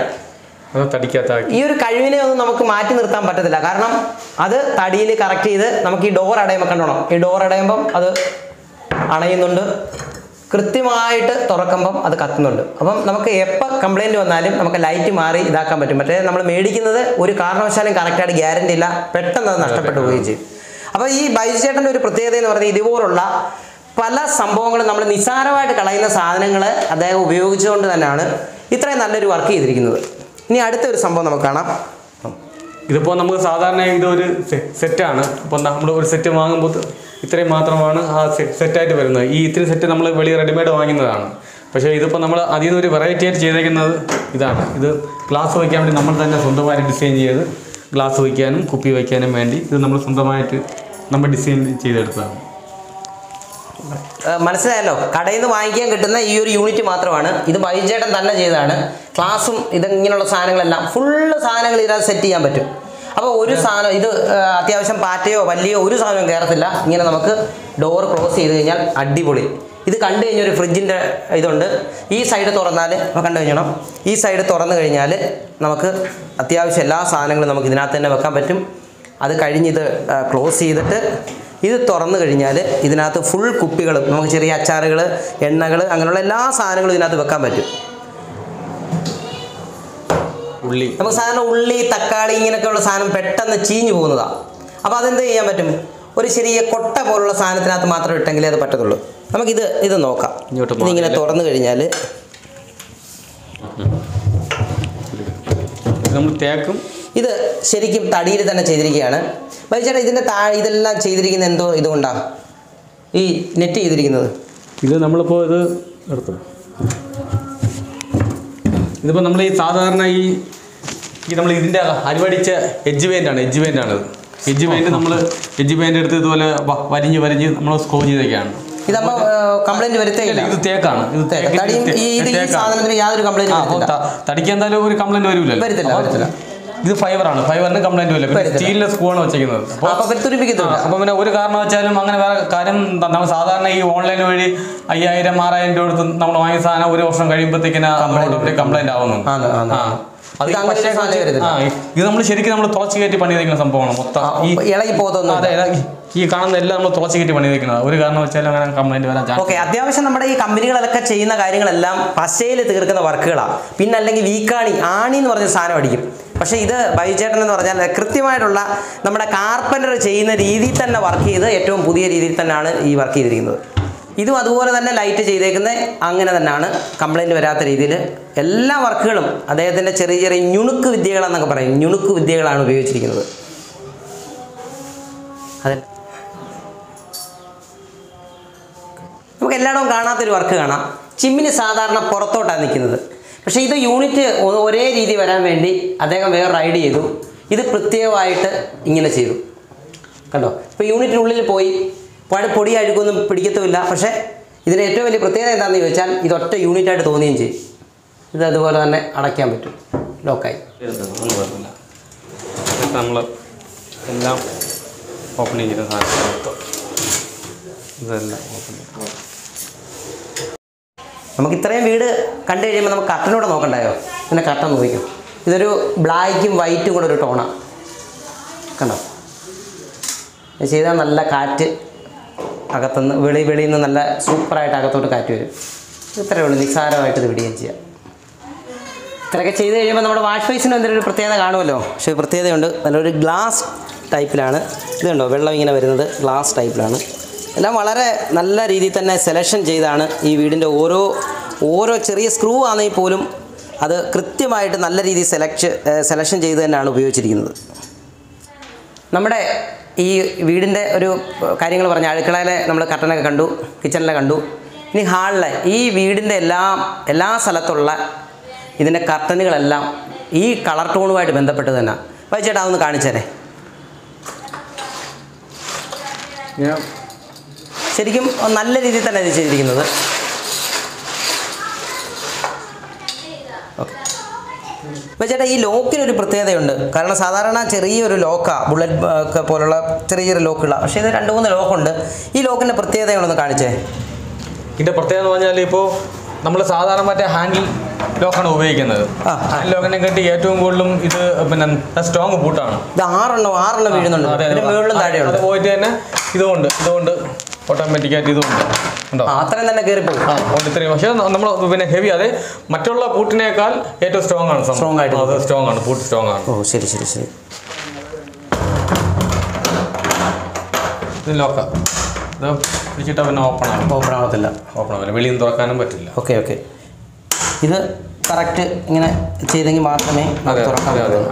Speaker 1: ഈ ഒരു കഴിവിനെ ഒന്നും നമുക്ക് മാറ്റി നിർത്താൻ പറ്റത്തില്ല. കാരണം അത് തടിയിൽ കറക്റ്റ് ചെയ്ത് നമുക്ക് ഈ ഡോർ അടയുമ്പോൾ കണ്ടോണം, ഈ ഡോർ അടയുമ്പം അത് അണയുന്നുണ്ട്, കൃത്യമായിട്ട് തുറക്കുമ്പം അത് കത്തുന്നുണ്ട്. അപ്പം നമുക്ക് എപ്പോൾ കംപ്ലൈൻറ്റ് വന്നാലും നമുക്ക് ലൈറ്റ് മാറി ഇതാക്കാൻ പറ്റും. മറ്റേ നമ്മൾ മേടിക്കുന്നത് ഒരു കാരണവശാലും കറക്റ്റായിട്ട് ഗ്യാരണ്ടി ഇല്ല, പെട്ടെന്ന് അത് നഷ്ടപ്പെട്ടു പോവുകയും ചെയ്യും. അപ്പോൾ ഈ ബൈജു ചേട്ടൻ്റെ ഒരു പ്രത്യേകത എന്ന് പറഞ്ഞാൽ ഇതുപോലുള്ള പല സംഭവങ്ങളും നമ്മൾ നിസ്സാരമായിട്ട് കളയുന്ന സാധനങ്ങൾ അദ്ദേഹം ഉപയോഗിച്ചുകൊണ്ട് തന്നെയാണ് ഇത്രയും നല്ലൊരു വർക്ക് ചെയ്തിരിക്കുന്നത്. ഇനി അടുത്തൊരു സംഭവം നമുക്ക് കാണാം.
Speaker 2: ഇതിപ്പോൾ നമുക്ക് സാധാരണ ഇതൊരു സെറ്റാണ്. ഇപ്പോൾ നമ്മൾ ഒരു സെറ്റ് വാങ്ങുമ്പോൾ ഇത്രയും മാത്രമാണ് ആ സെറ്റായിട്ട് വരുന്നത്. ഈ ഇത്രയും സെറ്റ് നമ്മൾ വെളിയിൽ റെഡിമെയ്ഡ് വാങ്ങുന്നതാണ്. പക്ഷേ ഇതിപ്പോൾ നമ്മൾ അതിൽ നിന്നൊരു വെറൈറ്റി ആയിട്ട് ചെയ്തേക്കുന്നത് ഇതാണ്. ഇത് ഗ്ലാസ് വയ്ക്കാൻ വേണ്ടി നമ്മൾ തന്നെ സ്വന്തമായിട്ട് ഡിസൈൻ ചെയ്ത് ഗ്ലാസ് വയ്ക്കാനും കുപ്പി വയ്ക്കാനും വേണ്ടി ഇത് നമ്മൾ സ്വന്തമായിട്ട് നമ്മൾ ഡിസൈൻ ചെയ്തെടുത്തതാണ്.
Speaker 1: മനസ്സിലായല്ലോ, കടയിൽ നിന്ന് വാങ്ങിക്കാൻ കിട്ടുന്ന ഈ ഒരു യൂണിറ്റ് മാത്രമാണ് ഇത്. ബൈജു ചേട്ടൻ തന്നെ ചെയ്തതാണ്. ക്ലാസ്സും ഇതിങ്ങനെയുള്ള സാധനങ്ങളെല്ലാം ഫുള്ള് സാധനങ്ങൾ ഇതിനകത്ത് സെറ്റ് ചെയ്യാൻ പറ്റും. അപ്പോൾ ഒരു സാധനം ഇത് അത്യാവശ്യം പാറ്റയോ വല്ലിയോ ഒരു സാധനവും കയറത്തില്ല. ഇങ്ങനെ നമുക്ക് ഡോർ ക്ലോസ് ചെയ്ത് കഴിഞ്ഞാൽ അടിപൊളി. ഇത് കണ്ടു കഴിഞ്ഞാൽ ഒരു ഫ്രിഡ്ജിൻ്റെ ഇതുണ്ട്. ഈ സൈഡ് തുറന്നാൽ കണ്ടു കഴിഞ്ഞണം, ഈ സൈഡ് തുറന്നു കഴിഞ്ഞാൽ നമുക്ക് അത്യാവശ്യം എല്ലാ സാധനങ്ങളും നമുക്ക് ഇതിനകത്ത് തന്നെ വെക്കാൻ പറ്റും. അത് കഴിഞ്ഞിത് ക്ലോസ് ചെയ്തിട്ട് ഇത് തുറന്നു കഴിഞ്ഞാൽ ഇതിനകത്ത് ഫുൾ കുപ്പികളും നമുക്ക് ചെറിയ അച്ചാറുകൾ, എണ്ണകൾ, അങ്ങനെയുള്ള എല്ലാ സാധനങ്ങളും ഇതിനകത്ത് വെക്കാൻ പറ്റും.
Speaker 2: ഉള്ളി
Speaker 1: നമുക്ക് സാധനം ഉള്ളി, തക്കാളി ഇങ്ങനെയൊക്കെയുള്ള സാധനം പെട്ടെന്ന് ചീഞ്ഞു പോകുന്നതാണ്. അപ്പോൾ അതെന്ത് ചെയ്യാൻ പറ്റും? ഒരു ചെറിയ കൊട്ട പോലുള്ള സാധനത്തിനകത്ത് മാത്രം ഇട്ടെങ്കിലേ അത് പറ്റത്തുള്ളൂ. നമുക്കിത് ഇത് നോക്കാം. ഇതിങ്ങനെ തുറന്നു കഴിഞ്ഞാൽ
Speaker 2: നമ്മൾ തേക്കും.
Speaker 1: ഇത് ശരിക്കും തടിയിൽ തന്നെ ചെയ്തിരിക്കുകയാണ്. ബൈചേട്ടാ ഇതിൻ്റെ താഴെ ഇതെല്ലാം ചെയ്തിരിക്കുന്നത് എന്തോ ഇതുകൊണ്ടാണ് ഈ നെറ്റ് ചെയ്തിരിക്കുന്നത്?
Speaker 2: ഇത് നമ്മളിപ്പോൾ ഇത് എടുത്തു. ഇതിപ്പോൾ നമ്മൾ ഈ സാധാരണ ഈ ഈ നമ്മൾ ഇതിൻ്റെ അരിവടിച്ച എഡ്ജ് പെയിൻ്റാണ് എഡ്ജ് പെയിൻ്റാണ് ഇത്. എഡ്ജ് പെയിൻറ്റ് നമ്മൾ എഡ്ജ് പെയിൻ്റ് എടുത്ത് ഇതുപോലെ വരിഞ്ഞ് വരിഞ്ഞ് നമ്മൾ സ്കോ ചെയ്തൊക്കെയാണ്.
Speaker 1: ഇതാകുമ്പോൾ കംപ്ലൈൻറ്റ് വരുത്തേയില്ല.
Speaker 2: ഇത് തേക്കാണ്. ഇത്
Speaker 1: സാധനത്തിന് യാതൊരു കംപ്ലൈൻറ്റ്
Speaker 2: തടിക്ക് എന്തായാലും ഒരു കംപ്ലൈൻറ്റ് വരില്ല.
Speaker 1: വരത്തില്ല വരത്തില്ല
Speaker 2: ഇത് ഫൈബറാണ്. ഫൈബറിന് കംപ്ലൈൻറ്റ് വരില്ല. പിന്നെ സ്റ്റീലിൻ്റെ സ്ക്രൂ ആണ് വെച്ചിരിക്കുന്നത്. അപ്പോൾ പിന്നെ ഒരു കാരണം വെച്ചാലും അങ്ങനെ വേറെ കാര്യം നമ്മൾ സാധാരണ ഈ ഓൺലൈൻ വഴി അയ്യായിരം ആറായിരം രൂപ എടുത്ത് നമ്മൾ വാങ്ങിയ സാധനം ഒരു വർഷം കഴിയുമ്പോഴത്തേക്കിന് കംപ്ലൈൻറ്റ് ആവുന്നു. ഇത് നമ്മൾ ശരിക്കും നമ്മൾ തുളച്ച് കയറ്റി പണി ചെയ്തിരിക്കുന്ന സംഭവമാണ്. മൊത്തം ഈ ഇളകി പോകുന്നു. അതെ, ഈ കാണുന്ന എല്ലാം നമ്മൾ തുളച്ച് കയറ്റി പണി ചെയ്തിരിക്കുന്നത്. ഒരു കാരണം വെച്ചാലും അങ്ങനെ കംപ്ലൈൻറ്റ് വരാൻ ചാൻസ്.
Speaker 1: ഓക്കെ, അത്യാവശ്യം നമ്മുടെ ഈ കമ്പനികളൊക്കെ ചെയ്യുന്ന കാര്യങ്ങളെല്ലാം പശയിൽ തീർക്കുന്ന വർക്കുകളാണ്. പിന്നെ അല്ലെങ്കിൽ വീക്കാണി ആണി എന്ന് പറഞ്ഞ സാധനം അടിക്കും. പക്ഷേ ഇത് ബൈചേട്ടൻ എന്ന് പറഞ്ഞാൽ കൃത്യമായിട്ടുള്ള നമ്മുടെ കാർപ്പൻ്റർ ചെയ്യുന്ന രീതിയിൽ തന്നെ വർക്ക് ചെയ്ത് ഏറ്റവും പുതിയ രീതിയിൽ തന്നെയാണ് ഈ വർക്ക് ചെയ്തിരിക്കുന്നത്. ഇതും അതുപോലെ തന്നെ ലൈറ്റ് ചെയ്തേക്കുന്നത് അങ്ങനെ തന്നെയാണ്, കംപ്ലൈൻറ്റ് വരാത്ത രീതിയിൽ എല്ലാ വർക്കുകളും അദ്ദേഹത്തിൻ്റെ ചെറിയ ചെറിയ ഞുണുക്ക് വിദ്യകളെന്നൊക്കെ പറയും, ഞുണുക്ക് വിദ്യകളാണ് ഉപയോഗിച്ചിരിക്കുന്നത്. അതെ, നമുക്ക് എല്ലായിടവും കാണാത്തൊരു വർക്ക് കാണാം. ചിമ്മിനി സാധാരണ പുറത്തോട്ടാണ് നിൽക്കുന്നത്. പക്ഷേ ഇത് യൂണിറ്റ് ഒരേ രീതി വരാൻ വേണ്ടി അദ്ദേഹം വേറെ ഐഡിയ ചെയ്തു. ഇത് പ്രത്യേകമായിട്ട് ഇങ്ങനെ ചെയ്തു. കണ്ടോ, ഇപ്പോൾ യൂണിറ്റിനുള്ളിൽ പോയി പഴ പൊടി അഴുക്കൊന്നും പിടിക്കത്തുമില്ല. പക്ഷേ ഇതിന് ഏറ്റവും വലിയ പ്രത്യേകത എന്താണെന്ന് ചോദിച്ചാൽ ഇതൊറ്റ യൂണിറ്റായിട്ട് തോന്നുകയും ചെയ്യും. ഇത് അതുപോലെ തന്നെ അടയ്ക്കാൻ പറ്റും. ലോക്കായി
Speaker 2: നമ്മൾ എല്ലാം ഓപ്പണിങ് ചെയ്ത സാധനം ഇതെല്ലാം ഓപ്പൺ.
Speaker 1: നമുക്ക് ഇത്രയും വീട് കണ്ടു കഴിയുമ്പോൾ നമുക്ക് കട്ടനൂടെ നോക്കണ്ടായോ? പിന്നെ കട്ടൻ നോക്കിക്കും. ഇതൊരു ബ്ലാക്കും വൈറ്റും കൂടെ ഒരു ടോണാണ്. കണ്ടോ, ഇത് ചെയ്താൽ നല്ല കാറ്റ് അകത്തുനിന്ന് വെളി വെളിയിൽ നിന്ന് നല്ല സൂപ്പറായിട്ട് അകത്തോട്ട് കാറ്റ് വരും. ഇത്രയേ ഉള്ളൂ, നിസ്സാരമായിട്ട് ഇത് വിടുകയും ചെയ്യാം. ഇത്രയൊക്കെ ചെയ്ത് കഴിയുമ്പോൾ നമ്മുടെ വാഷ് ബേസിന് എന്തെങ്കിലും ഒരു പ്രത്യേകത കാണുമല്ലോ. പക്ഷേ പ്രത്യേകതയുണ്ട്, നല്ലൊരു ഗ്ലാസ് ടൈപ്പിലാണ്. ഇതുണ്ടോ വെള്ളം ഇങ്ങനെ വരുന്നത് ഗ്ലാസ് ടൈപ്പിലാണ്. എല്ലാം വളരെ നല്ല രീതിയിൽ തന്നെ സെലക്ഷൻ ചെയ്താണ് ഈ വീടിൻ്റെ ഓരോ ഓരോ ചെറിയ സ്ക്രൂ ആണെങ്കിൽ പോലും അത് കൃത്യമായിട്ട് നല്ല രീതിയിൽ സെലക്ട് സെലക്ഷൻ ചെയ്ത് തന്നെയാണ് ഉപയോഗിച്ചിരിക്കുന്നത്. നമ്മുടെ ഈ വീടിൻ്റെ ഒരു കാര്യങ്ങൾ പറഞ്ഞ അടുക്കളയിലെ നമ്മൾ കർട്ടനൊക്കെ കണ്ടു, കിച്ചണിലെ കണ്ടു. ഇനി ഹാളിലെ ഈ വീടിൻ്റെ എല്ലാ എല്ലാ സ്ഥലത്തുള്ള ഇതിൻ്റെ കർട്ടനുകളെല്ലാം ഈ കളർ ടോണുമായിട്ട് ബന്ധപ്പെട്ട് തന്നെ. വൈചേട്ടാ അതൊന്ന് കാണിച്ചേരെ. ശരിക്കും നല്ല രീതിയിൽ തന്നെ ഇത് ചെയ്തിരിക്കുന്നത്. ഓക്കെ, അപ്പോൾ ചേട്ടാ ഈ ലോക്കിനൊരു പ്രത്യേകതയുണ്ട്. കാരണം സാധാരണ ചെറിയൊരു ലോക്കാണ്, ബുള്ളറ്റ് ഒക്കെ പോലുള്ള ചെറിയ ചെറിയ ലോക്കുകളാണ്. പക്ഷേ ഇത് രണ്ട് മൂന്ന് ലോക്കുണ്ട്. ഈ ലോക്കിൻ്റെ പ്രത്യേകതകളൊന്ന് കാണിച്ചേ.
Speaker 2: ഇതിൻ്റെ പ്രത്യേകത എന്ന് പറഞ്ഞാൽ ഇപ്പോൾ നമ്മൾ സാധാരണ മറ്റേ ഹാൻഡിൽ ലോക്കാണ് ഉപയോഗിക്കുന്നത്. ഹാൻഡിൽ ലോക്കിനെ കണ്ടി ഏറ്റവും കൂടുതലും ഇത് പിന്നെ സ്ട്രോങ് ബൂട്ടാണ്.
Speaker 1: ഇത് ആറെണ്ണം ആറെണ്ണം വീഴുന്നുണ്ട്. മുകളിലും താഴെയുണ്ട്.
Speaker 2: അത് പോയിട്ട് തന്നെ ഇതുകൊണ്ട് ഇതുകൊണ്ട് ഓട്ടോമാറ്റിക്കായിട്ട് ഇതുകൊണ്ട് ഉണ്ടോ
Speaker 1: അത്രയും തന്നെ കയറിപ്പോകും.
Speaker 2: ആ ഉണ്ട് ഇത്രയും. പക്ഷേ നമ്മൾ പിന്നെ ഹെവി, അത് മറ്റുള്ള പൂട്ടിനേക്കാൾ ഏറ്റവും സ്ട്രോങ് ആണ്.
Speaker 1: സ്ട്രോങ് ആയിട്ട്
Speaker 2: അത് സ്ട്രോങ് ആണ്, പൂട്ട് സ്ട്രോങ് ആണ്.
Speaker 1: ഓ ശരി ശരി ശരി.
Speaker 2: ഇത് ലോക്ക, ഇത് പിടിച്ചിട്ടാൽ പിന്നെ ഓപ്പൺ ആകും.
Speaker 1: ഓപ്പൺ ആകത്തില്ല.
Speaker 2: ഓപ്പൺ ആവില്ല, വെളിയിൽ നിന്ന് തുറക്കാനും പറ്റില്ല.
Speaker 1: ഓക്കെ ഓക്കെ, ഇത് കറക്റ്റ് ഇങ്ങനെ ചെയ്തെങ്കിൽ മാത്രമേ തുറക്കാൻ പറ്റൂ.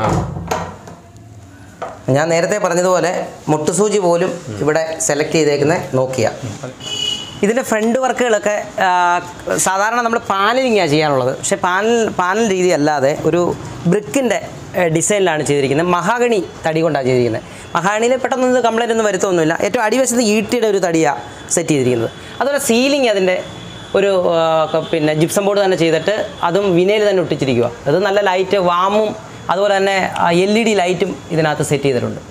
Speaker 1: ഞാൻ നേരത്തെ പറഞ്ഞതുപോലെ മുട്ടുസൂചി പോലും ഇവിടെ സെലക്ട് ചെയ്തേക്കുന്നത് നോക്കിയ. ഇതിൻ്റെ ഫ്രണ്ട് വർക്കുകളൊക്കെ സാധാരണ നമ്മൾ പാനലിങ്ങാണ് ചെയ്യാനുള്ളത്. പക്ഷേ പാനൽ പാനൽ രീതി അല്ലാതെ ഒരു ബ്രിക്കിൻ്റെ ഡിസൈനിലാണ് ചെയ്തിരിക്കുന്നത്. മഹാഗണി തടി കൊണ്ടാണ് ചെയ്തിരിക്കുന്നത്. മഹാഗണിയിൽ പെട്ടെന്ന് ഇത് കംപ്ലൈൻ്റ് ഒന്നും വരുത്തൊന്നുമില്ല. ഏറ്റവും അടിവശത്ത് ഈട്ടിയുടെ ഒരു തടിയാണ് സെറ്റ് ചെയ്തിരിക്കുന്നത്. അതുപോലെ സീലിംഗ് അതിൻ്റെ ഒരു പിന്നെ ജിപ്സം ബോർഡ് തന്നെ ചെയ്തിട്ട് അതും വിനയിൽ തന്നെ ഒട്ടിച്ചിരിക്കുക. അത് നല്ല ലൈറ്റ് വാമും അതുപോലെ തന്നെ എൽ ഇ ഡി ലൈറ്റും ഇതിനകത്ത് സെറ്റ് ചെയ്തിട്ടുണ്ട്.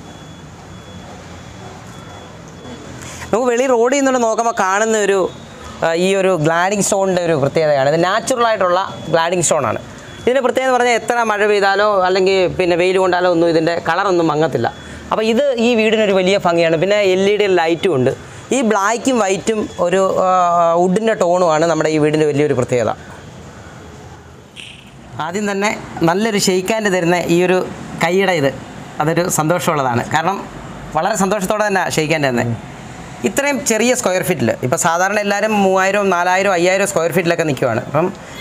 Speaker 1: നമുക്ക് വെളി റോഡിൽ നിന്നുകൊണ്ട് നോക്കുമ്പോൾ കാണുന്ന ഒരു ഈ ഒരു ഗ്ലാഡിങ് സ്റ്റോണിൻ്റെ ഒരു പ്രത്യേകതയാണ്. ഇത് നാച്ചുറലായിട്ടുള്ള ഗ്ലാഡിങ് സ്റ്റോണാണ്. ഇതിൻ്റെ പ്രത്യേകത പറഞ്ഞാൽ എത്ര മഴ പെയ്താലോ അല്ലെങ്കിൽ പിന്നെ വെയിൽ കൊണ്ടാലോ ഒന്നും ഇതിൻ്റെ കളറൊന്നും മങ്ങത്തില്ല. അപ്പോൾ ഇത് ഈ വീടിനൊരു വലിയ ഭംഗിയാണ്. പിന്നെ എൽ ഇ ഡി ലൈറ്റും ഉണ്ട്. ഈ ബ്ലാക്കും വൈറ്റും ഒരു വുഡിൻ്റെ ടോണുമാണ് നമ്മുടെ ഈ വീടിൻ്റെ വലിയൊരു പ്രത്യേകത. ആദ്യം തന്നെ നല്ലൊരു ഷെയ്ക്കാൻഡ് തരുന്ന ഈ ഒരു കൈയുടെ ഇത് അതൊരു സന്തോഷമുള്ളതാണ്. കാരണം വളരെ സന്തോഷത്തോടെ തന്നെ ഷെയ്ക്കാൻഡ് തന്നെ ഇത്രയും ചെറിയ സ്ക്വയർ ഫീറ്റിൽ ഇപ്പോൾ സാധാരണ എല്ലാവരും മൂവായിരം നാലായിരം അയ്യായിരം സ്ക്വയർ ഫീറ്റിലൊക്കെ നിൽക്കുവാണ്. അപ്പം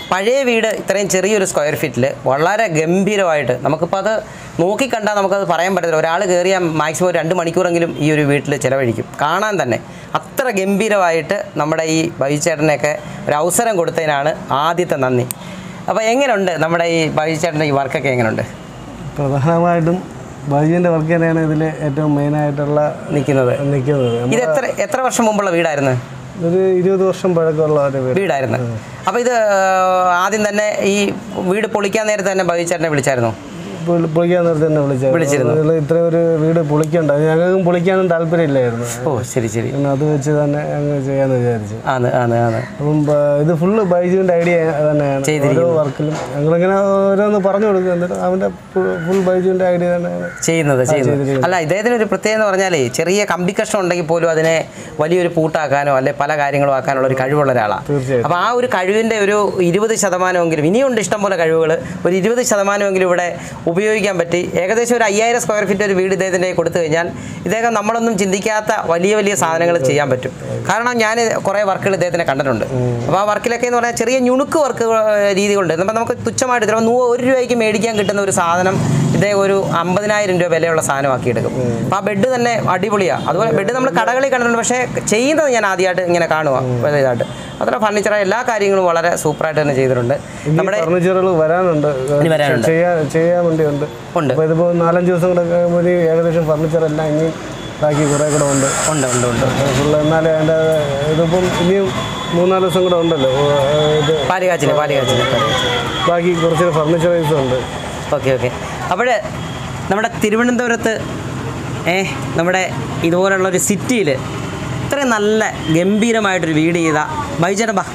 Speaker 1: പഴയ വീട് ഇത്രയും ചെറിയൊരു സ്ക്വയർ ഫീറ്റിൽ വളരെ ഗംഭീരമായിട്ട് നമുക്കിപ്പോൾ അത് നോക്കിക്കണ്ടാൽ നമുക്കത് പറയാൻ പറ്റത്തില്ല. ഒരാൾ കയറിയാൽ മാക്സിമം രണ്ട് മണിക്കൂറെങ്കിലും ഈ ഒരു വീട്ടിൽ ചിലവഴിക്കും കാണാൻ തന്നെ. അത്ര ഗംഭീരമായിട്ട് നമ്മുടെ ഈ ബൈചേട്ടനെയൊക്കെ ഒരു അവസരം കൊടുത്തതിനാണ് ആദ്യത്തെ നന്ദി. അപ്പോൾ എങ്ങനെയുണ്ട് നമ്മുടെ ഈ ബൈചേട്ടൻ്റെ ഈ വർക്കൊക്കെ എങ്ങനെയുണ്ട്?
Speaker 3: പ്രധാനമായിട്ടും ബൈജുവിൻ്റെ വർക്ക് തന്നെയാണ് ഇതിൽ ഏറ്റവും മെയിനായിട്ടുള്ള
Speaker 1: നിൽക്കുന്നത്
Speaker 3: നിൽക്കുന്നത്.
Speaker 1: ഇത് എത്ര എത്ര വർഷം മുമ്പുള്ള വീടായിരുന്നു?
Speaker 3: ഒരു ഇരുപത് വർഷം പഴക്കമുള്ള ഒരു
Speaker 1: വീടായിരുന്നു. അപ്പോൾ ഇത് ആദ്യം തന്നെ ഈ വീട് പൊളിക്കാൻ നേരത്തെ തന്നെ ബൈചേട്ടനെ വിളിച്ചായിരുന്നു?
Speaker 3: പൊളിക്കാൻ നേരത്തെ തന്നെ വിളിച്ചായിരുന്നു.
Speaker 1: വിളിച്ചിരുന്നു.
Speaker 3: ഇത്രയും ഒരു വീട് പൊളിക്കണ്ട, ഞങ്ങൾക്കും പൊളിക്കാനും താല്പര്യമില്ലായിരുന്നു.
Speaker 1: ഓ ശരി ശരി.
Speaker 3: അത് വെച്ച് തന്നെ അങ്ങ് ചെയ്യാന്ന് വിചാരിച്ചു.
Speaker 1: ആണ് ആണ് ആണ്
Speaker 3: അപ്പം ഇത് ഫുള്ള് ബൈജുവിൻ്റെ ഐഡിയ തന്നെയാണ്. ഓരോ വർക്കിലും ഞങ്ങളിങ്ങനെ ഓരോന്ന് പറഞ്ഞു കൊടുക്കും, എന്നിട്ട് അവൻ്റെ ഫുൾ ബൈജുവിൻ്റെ ഐഡിയ തന്നെയാണ്
Speaker 1: ചെയ്യുന്നത് ചെയ്യുന്നത് അല്ല, ഇദ്ദേഹത്തിന് ഒരു പ്രത്യേകത എന്ന് പറഞ്ഞാലേ ചെറിയ കമ്പി കഷ്ണം ഉണ്ടെങ്കിൽ പോലും അതിനെ വലിയൊരു പൂട്ടാക്കാനോ അല്ലെ പല കാര്യങ്ങളും ആക്കാനുള്ള ഒരു കഴിവുള്ള ഒരാളാണ്.
Speaker 3: തീർച്ചയായും.
Speaker 1: അപ്പോൾ ആ ഒരു കഴിവിൻ്റെ ഒരു ഇരുപത് ശതമാനമെങ്കിലും, ഇനിയുണ്ട് ഇഷ്ടംപോലെ കഴിവുകൾ, ഒരു ഇരുപത് ശതമാനമെങ്കിലും ഇവിടെ ഉപയോഗിക്കാൻ പറ്റി. ഏകദേശം ഒരു അയ്യായിരം സ്ക്വയർ ഫീറ്റ് ഒരു വീട് ഇദ്ദേഹത്തിൻ്റെ കൊടുത്തു കഴിഞ്ഞാൽ ഇദ്ദേഹം നമ്മളൊന്നും ചിന്തിക്കാത്ത വലിയ വലിയ സാധനങ്ങൾ ചെയ്യാൻ പറ്റും. കാരണം ഞാൻ കുറേ വർക്കുകൾ ഇദ്ദേഹത്തിനെ കണ്ടിട്ടുണ്ട്. അപ്പോൾ ആ വർക്കിലൊക്കെ എന്ന് പറഞ്ഞാൽ ചെറിയ ഞുണുക്ക് വർക്ക് രീതികളുണ്ട്. അപ്പോൾ നമുക്ക് തുച്ഛമായിട്ട് ചിലപ്പോൾ നൂ ഒരു രൂപയ്ക്ക് മേടിക്കാൻ കിട്ടുന്ന ഒരു സാധനം ഇദ്ദേഹം ഒരു അമ്പതിനായിരം രൂപ വിലയുള്ള സാധനമാക്കി എടുക്കും. അപ്പോൾ ആ ബെഡ് തന്നെ അടിപൊളിയാണ്. അതുപോലെ ബെഡ് നമ്മൾ കടകളിൽ കണ്ടിട്ടുണ്ട്, പക്ഷേ ചെയ്യുന്നത് ഞാൻ ആദ്യമായിട്ട് ഇങ്ങനെ കാണുക ഇതായിട്ട്. അതുപോലെ ഫർണിച്ചറായ എല്ലാ കാര്യങ്ങളും വളരെ സൂപ്പറായിട്ട് തന്നെ ചെയ്തിട്ടുണ്ട്. നമ്മുടെ
Speaker 3: ഫർണിച്ചറുകൾ വരാനുണ്ട്,
Speaker 1: വരാനുണ്ട്
Speaker 3: ചെയ്യാൻ വേണ്ടിയുണ്ട്.
Speaker 1: ഉണ്ട്.
Speaker 3: അപ്പോൾ ഇതിപ്പോൾ നാലഞ്ച് ദിവസം കൂടെ കഴിയുമ്പോൾ ഏകദേശം ഫർണിച്ചറെല്ലാം ഇനി ബാക്കി കുറേ കൂടെ ഉണ്ട്
Speaker 1: ഉണ്ട് ഉണ്ട് ഉണ്ട്
Speaker 3: ഫുള്ള്. എന്നാലും അതിൻ്റെ ഇതിപ്പം ഇനിയും മൂന്നാല് ദിവസം കൂടെ ഉണ്ടല്ലോ ഇത്
Speaker 1: പാലുകാച്ചിന് പാലുകാച്ചിന്
Speaker 3: ബാക്കി കുറച്ച് ഫർണിച്ചറൈസും ഉണ്ട്.
Speaker 1: Okay okay. അപ്പോൾ നമ്മുടെ തിരുവനന്തപുരത്ത് ഏ നമ്മുടെ ഇതുപോലുള്ളൊരു സിറ്റിയിൽ ഇത്രയും നല്ല ഗംഭീരമായിട്ടൊരു വീട് ചെയ്ത ബൈജേട്ടൻ ബാ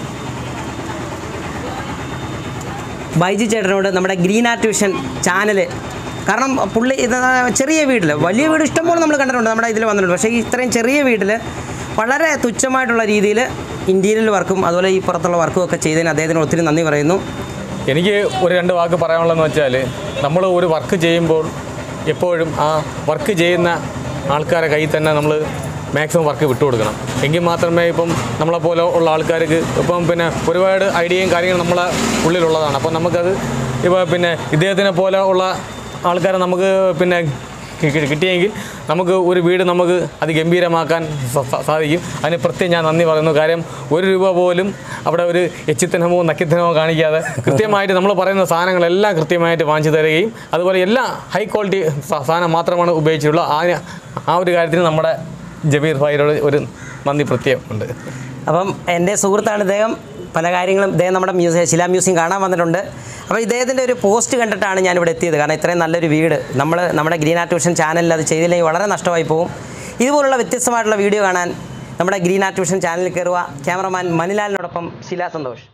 Speaker 1: ബൈജു ചേട്ടനോട് നമ്മുടെ ഗ്രീൻ ആർട്ട് വിഷൻ ചാനൽ, കാരണം പുള്ളി ഇത് ചെറിയ വീട്ടിൽ, വലിയ വീട് ഇഷ്ടംപോലെ നമ്മൾ കണ്ടിട്ടുണ്ട്, നമ്മുടെ ഇതിൽ വന്നിട്ടുണ്ട്. പക്ഷേ ഈ ഇത്രയും ചെറിയ വീട്ടിൽ വളരെ തുച്ഛമായിട്ടുള്ള രീതിയിൽ ഇൻറ്റീരിയൽ വർക്കും അതുപോലെ ഈ പുറത്തുള്ള വർക്കും ഒക്കെ ചെയ്തതിന് അദ്ദേഹത്തിന് ഒത്തിരി നന്ദി പറയുന്നു.
Speaker 2: എനിക്ക് ഒരു രണ്ട് വാക്ക് പറയാനുള്ളതെന്ന് വെച്ചാൽ, നമ്മൾ ഒരു വർക്ക് ചെയ്യുമ്പോൾ എപ്പോഴും ആ വർക്ക് ചെയ്യുന്ന ആൾക്കാരെ കയ്യിൽ തന്നെ നമ്മൾ മാക്സിമം വർക്ക് വിട്ടുകൊടുക്കണം. എങ്കിൽ മാത്രമേ ഇപ്പം നമ്മളെപ്പോലെ ഉള്ള ആൾക്കാർക്ക് ഇപ്പം പിന്നെ ഒരുപാട് ഐഡിയയും കാര്യങ്ങളും നമ്മളെ ഉള്ളിലുള്ളതാണ്. അപ്പം നമുക്കത് ഇപ്പോൾ പിന്നെ ഇദ്ദേഹത്തിനെ പോലെ ഉള്ള ആൾക്കാരെ നമുക്ക് പിന്നെ കിട്ടിയെങ്കിൽ നമുക്ക് ഒരു വീട് നമുക്ക് അതിഗംഭീരമാക്കാൻ സാധിക്കും. അതിന് പ്രത്യേകം ഞാൻ നന്ദി പറയുന്നു. കാര്യം ഒരു രൂപ പോലും അവിടെ ഒരു എച്ചിത്തനമോ നക്കിത്തനമോ കാണിക്കാതെ കൃത്യമായിട്ട് നമ്മൾ പറയുന്ന സാധനങ്ങളെല്ലാം കൃത്യമായിട്ട് വാങ്ങിച്ചു തരികയും അതുപോലെ എല്ലാ ഹൈ ക്വാളിറ്റി സാധനം മാത്രമാണ് ഉപയോഗിച്ചിട്ടുള്ളത്. ആ ആ ഒരു കാര്യത്തിന് നമ്മുടെ ജബീർ ഭായിയോട് ഒരു നന്ദി പ്രത്യേകം ഉണ്ട്.
Speaker 1: അപ്പം എൻ്റെ സുഹൃത്താണ് ഇദ്ദേഹം. പല കാര്യങ്ങളും ഇദ്ദേഹം നമ്മുടെ മ്യൂസിയം ശിലാ മ്യൂസിയം കാണാൻ വന്നിട്ടുണ്ട്. അപ്പോൾ ഇദ്ദേഹത്തിൻ്റെ ഒരു പോസ്റ്റ് കണ്ടിട്ടാണ് ഞാനിവിടെ എത്തിയത്. കാരണം ഇത്രയും നല്ലൊരു വീട് നമ്മൾ നമ്മുടെ ഗ്രീൻ ആർട്ട് വിഷൻ ചാനലിൽ അത് ചെയ്തില്ലെങ്കിൽ വളരെ നഷ്ടമായി പോകും. ഇതുപോലുള്ള വ്യത്യസ്തമായിട്ടുള്ള വീഡിയോ കാണാൻ നമ്മുടെ ഗ്രീൻ ആർട്ട് വിഷൻ ചാനലിൽ കയറുക. ക്യാമറമാൻ മണിലാലിനോടൊപ്പം ശിലാ സന്തോഷ്.